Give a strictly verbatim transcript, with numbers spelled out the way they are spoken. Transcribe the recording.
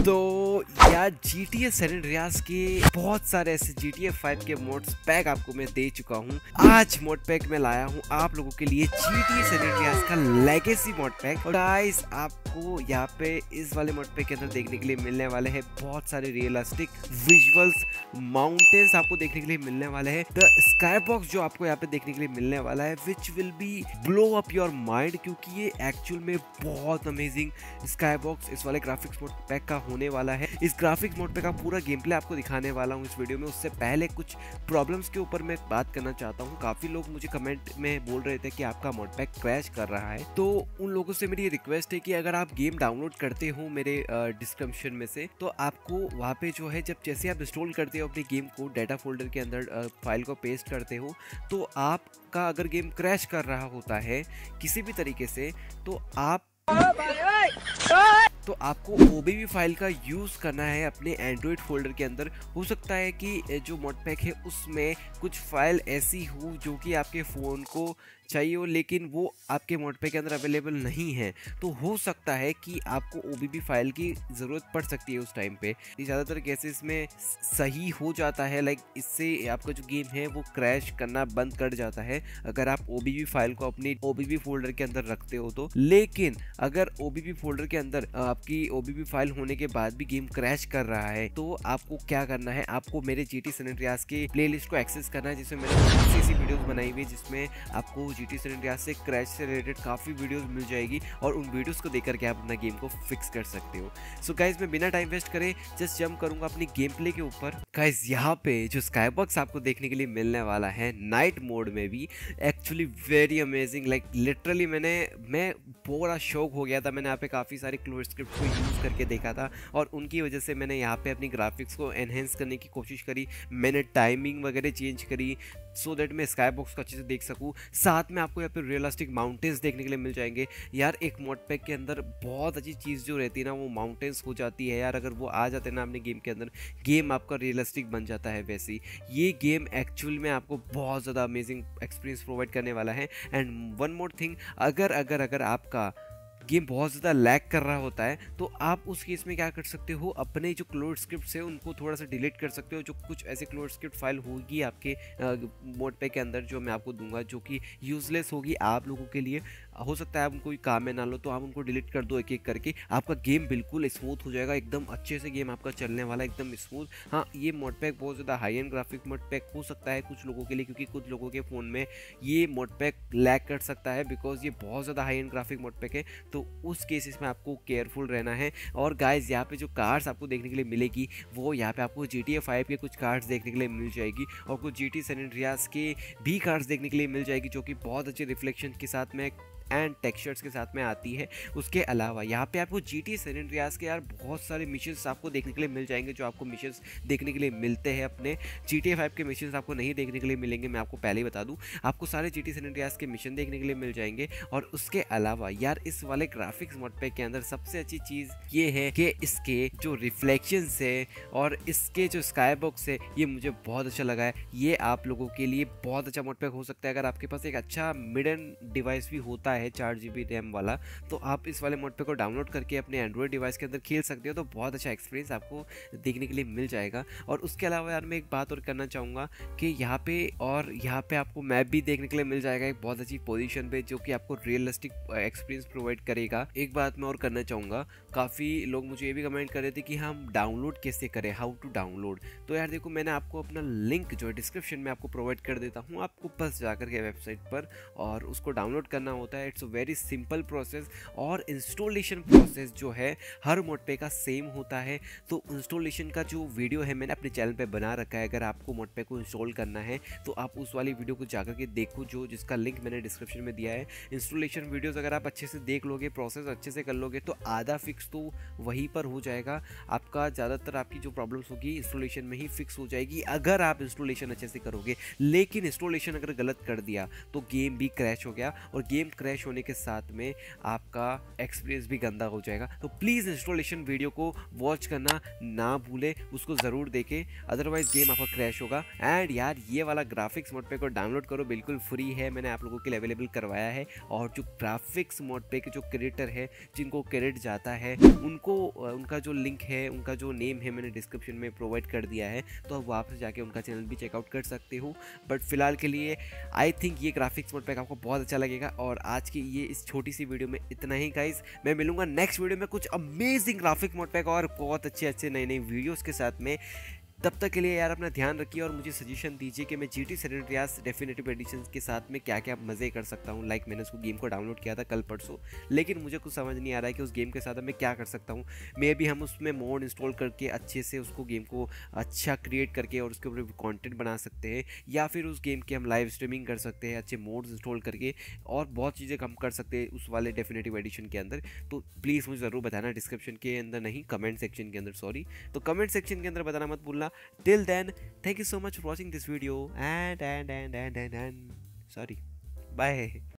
तो यार G T A San Andreas के बहुत सारे ऐसे जी टी ए फाइव के मोड्स पैक आपको मैं दे चुका हूँ। आज मोड पैक में लाया हूँ आप लोगों के लिए G T A San Andreas का लेगेसी मोड पैक। और गाइस आपको यहाँ पे इस वाले मोड पैक के अंदर देखने के लिए मिलने वाले हैं बहुत सारे रियलिस्टिक विजुअल्स, माउंटेन्स आपको देखने के लिए मिलने वाले हैं। द स्काई बॉक्स जो आपको यहाँ पे देखने के लिए मिलने वाला है which will be blow up your mind, क्योंकि ये एक्चुअल में बहुत अमेजिंग स्काई बॉक्स इस वाले ग्राफिक्स मोड पैक का होने वाला है। इस ग्राफिक्स मोड पैक का पूरा गेम प्ले आपको दिखाने वाला हूँ इस वीडियो में। उससे पहले कुछ प्रॉब्लम्स के ऊपर मैं बात करना चाहता हूँ। काफी लोग मुझे कमेंट में बोल रहे थे कि आपका मोड पैक क्रैश कर रहा है, तो उन लोगों से मेरी रिक्वेस्ट है कि अगर आप गेम डाउनलोड करते हो मेरे डिस्क्रिप्शन में से, तो आपको वहाँ पे जो है जब जैसे आप इंस्टॉल करते हो अपने गेम को डाटा फोल्डर के अंदर फाइल को पेस्ट करते हो, तो आपका अगर गेम क्रैश कर रहा होता है किसी भी तरीके से, तो आप तो आपको ओ बी बी फाइल का यूज़ करना है अपने एंड्रॉयड फोल्डर के अंदर। हो सकता है कि जो मोड पैक है उसमें कुछ फाइल ऐसी हो जो कि आपके फ़ोन को चाहिए हो, लेकिन वो आपके मोड पैक के अंदर अवेलेबल नहीं है। तो हो सकता है कि आपको ओ बी बी फाइल की ज़रूरत पड़ सकती है उस टाइम पे। ज़्यादातर केसेस में सही हो जाता है, लाइक इससे आपका जो गेम है वो क्रैश करना बंद कर जाता है अगर आप ओ बी बी फाइल को अपनी ओ बी बी फोल्डर के अंदर रखते हो तो। लेकिन अगर ओ बी बी फोल्डर के अंदर आपकी ओ बी बी फाइल होने के बाद भी गेम क्रैश कर रहा है, तो आपको क्या करना है, आपको मेरे जी टी सैन एंड्रियास के प्लेलिस्ट को एक्सेस करना है, जिसमें मैंने बहुत सी ऐसी वीडियोस बनाई हुई है जिसमें आपको जी टी सैन एंड्रियास से क्रैश से रिलेटेड काफ़ी वीडियोस मिल जाएगी और उन वीडियोस को देख करके आप अपना गेम को फिक्स कर सकते हो। सो so गाइज मैं बिना टाइम वेस्ट करे जस्ट जंप करूंगा अपनी गेम प्ले के ऊपर। गाइज यहाँ पे जो स्काई बॉक्स आपको देखने के लिए मिलने वाला है नाइट मोड में भी, actually very amazing. Like literally मैंने मैं पूरा शौक हो गया था। मैंने यहाँ पे काफ़ी सारे क्लोज स्क्रिप्ट को यूज़ करके देखा था और उनकी वजह से मैंने यहाँ पे अपनी ग्राफिक्स को एनहेंस करने की कोशिश करी। मैंने टाइमिंग वगैरह चेंज करी सो दैट मैं स्काई बॉक्स को अच्छे से देख सकूँ। साथ में आपको यहाँ पे रियलिस्टिक माउंटेन्स देखने के लिए मिल जाएंगे। यार एक मोड पैक के अंदर बहुत अच्छी चीज़ जो रहती है ना वो माउंटेन्स हो जाती है यार। अगर वो आ जाते हैं ना अपने गेम के अंदर, गेम आपका रियलिस्टिक बन जाता है। वैसे ही ये गेम एक्चुअल में आपको बहुत ज़्यादा अमेजिंग एक्सपीरियंस प्रोवाइड करने वाला है। एंड वन मोर थिंग, अगर अगर अगर आपका गेम बहुत ज़्यादा लैग कर रहा होता है तो आप उस केस में क्या कर सकते हो, अपने जो क्लोड स्क्रिप्ट है उनको थोड़ा सा डिलीट कर सकते हो। जो कुछ ऐसे क्लोड स्क्रिप्ट फाइल होगी आपके मोड पैक के अंदर जो मैं आपको दूंगा, जो कि यूजलेस होगी आप लोगों के लिए, हो सकता है आप उनको काम में ना लो, तो आप उनको डिलीट कर दो एक एक करके। आपका गेम बिल्कुल स्मूथ हो जाएगा, एकदम अच्छे से गेम आपका चलने वाला एकदम स्मूथ। हाँ, ये मोड पैक बहुत ज़्यादा high end graphic mod pack हो सकता है कुछ लोगों के लिए, क्योंकि कुछ लोगों के फ़ोन में ये मोड पैक लैग कर सकता है बिकॉज ये बहुत ज़्यादा high end graphic mod pack है। तो उस केसेस में आपको केयरफुल रहना है। और गाइस यहाँ पे जो कार्ड्स आपको देखने के लिए मिलेगी वो यहाँ पे आपको जी टी ए फाइव के कुछ कार्ड्स देखने के लिए मिल जाएगी और कुछ जी टी सैन एंड्रियास के भी कार्ड्स देखने के लिए मिल जाएगी, जो कि बहुत अच्छे रिफ्लेक्शन के साथ में एंड टेक्सचर्स के साथ में आती है। उसके अलावा यहाँ पे आपको जी टी सैन एंड्रियास के यार बहुत सारे मिशंस आपको देखने के लिए मिल जाएंगे, जो आपको मिशंस देखने के लिए मिलते हैं अपने जी टी ए फाइव के मिशंस आपको नहीं देखने के लिए मिलेंगे। मैं आपको पहले ही बता दूँ, आपको सारे जी टी सैन एंड्रियास के मिशन देखने के लिए मिल जाएंगे। और उसके अलावा यार इस वाले ग्राफिक्स मोड पैक के अंदर सबसे अच्छी चीज़ ये है कि इसके जो रिफ्लेक्शंस है और इसके जो स्काई बॉक्स है ये मुझे बहुत अच्छा लगा है। ये आप लोगों के लिए बहुत अच्छा मोड पैक हो सकता है। अगर आपके पास एक अच्छा मिड एंड डिवाइस भी होता है चार जी बी रैम वाला, तो आप इस वाले मोड पैक को डाउनलोड करके अपने एंड्रॉयड डिवाइस के अंदर खेल सकते हो, तो बहुत अच्छा एक्सपीरियंस आपको देखने के लिए मिल जाएगा। और उसके अलावा यार मैं एक बात और करना चाहूँगा कि यहाँ पे और यहाँ पे आपको मैप भी देखने के लिए मिल जाएगा एक बहुत अच्छी पोजीशन पे, जो कि आपको रियलिस्टिक एक्सपीरियंस प्रोवाइड करेगा। एक बात मैं और करना चाहूँगा, काफ़ी लोग मुझे ये भी कमेंट कर रहे थे कि हम डाउनलोड कैसे करें, हाउ टू डाउनलोड। तो यार देखो, मैंने आपको अपना लिंक जो है डिस्क्रिप्शन में आपको प्रोवाइड कर देता हूँ। आपको बस जाकर के वेबसाइट पर और उसको डाउनलोड करना होता है। इट्स वेरी सिंपल प्रोसेस और इंस्टॉलेशन प्रोसेस जो है हर मोड पैक का सेम होता है। तो इंस्टॉलेशन का जो वीडियो है मैंने अपने चैनल पे बना रखा है। अगर आपको मोड पैक को इंस्टॉल करना है तो आप उस वाली वीडियो को जाकर के देखो, जो जिसका लिंक मैंने डिस्क्रिप्शन में दिया है। इंस्टॉलेशन वीडियोस अगर आप अच्छे से देख लोगे, प्रोसेस अच्छे से कर लोगे, तो आधा फिक्स तो वहीं पर हो जाएगा आपका। ज़्यादातर आपकी जो प्रॉब्लम्स होगी इंस्टॉलेशन में ही फिक्स हो जाएगी अगर आप इंस्टॉलेशन अच्छे से करोगे। लेकिन इंस्टॉलेशन अगर गलत कर दिया तो गेम भी क्रैश हो गया, और गेम क्रैश क्रैश होने के साथ में आपका एक्सपीरियंस भी गंदा हो जाएगा। तो प्लीज़ इंस्टॉलेशन वीडियो को वॉच करना ना भूले, उसको ज़रूर देखें, अदरवाइज गेम आपका क्रैश होगा। एंड यार ये वाला ग्राफिक्स मोड पैक को डाउनलोड करो, बिल्कुल फ्री है, मैंने आप लोगों के लिए अवेलेबल करवाया है। और जो ग्राफिक्स मोड पैक के जो क्रिएटर है, जिनको क्रेडिट जाता है, उनको उनका जो लिंक है, उनका जो नेम है, मैंने डिस्क्रिप्शन में प्रोवाइड कर दिया है, तो आप वहाँ पर जाके उनका चैनल भी चेकआउट कर सकते हो। बट फिलहाल के लिए आई थिंक ये ग्राफिक्स मोड पैक आपको बहुत अच्छा लगेगा। और आज की ये इस छोटी सी वीडियो में इतना ही गाइस, मैं मिलूंगा नेक्स्ट वीडियो में कुछ अमेजिंग ग्राफिक मोड पैक और बहुत अच्छे अच्छे नए नए वीडियोस के साथ में। तब तक के लिए यार अपना ध्यान रखिए और मुझे सजेशन दीजिए कि मैं GT San Andreas definitive edition के साथ में क्या क्या मज़े कर सकता हूँ। लाइक मैंने उसको गेम को डाउनलोड किया था कल परसों, लेकिन मुझे कुछ समझ नहीं आ रहा है कि उस गेम के साथ मैं क्या कर सकता हूँ। मे भी हम उसमें मोड इंस्टॉल करके अच्छे से उसको गेम को अच्छा क्रिएट करके और उसके ऊपर कॉन्टेंट बना सकते हैं, या फिर उस गेम की हम लाइव स्ट्रीमिंग कर सकते हैं अच्छे मोड्स इंस्टॉल करके, और बहुत चीज़ें हम कर सकते हैं उस वाले डेफिनेटिव एडिशन के अंदर। तो प्लीज़ मुझे ज़रूर बताना, डिस्क्रिप्शन के अंदर नहीं, कमेंट सेक्शन के अंदर, सॉरी, तो कमेंट सेक्शन के अंदर बताना मत भूलना। Till then, thank you so much for watching this video and and and and and and sorry, bye.